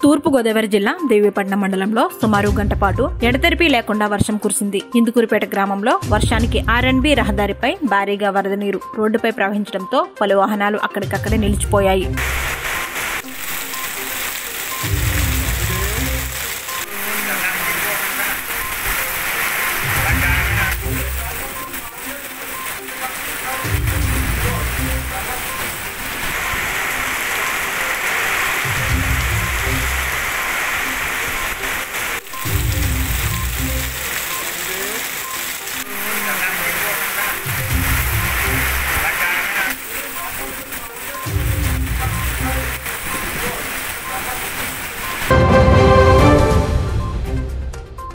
తూర్పుగోదావరి జిల్లా దేవీపట్నం మండలంలో సుమారు గంట పాటు ఎడతెరిపి లేకుండా వర్షం కురిసింది. ఇందుకూరుపేట గ్రామంలో వర్షానికి R&B రహదారిపై భారీగా వరద నీరు రోడ్డుపై ప్రవహించడంతో పలు వాహనాలు అక్కడికక్కడే నిలిచిపోయాయి.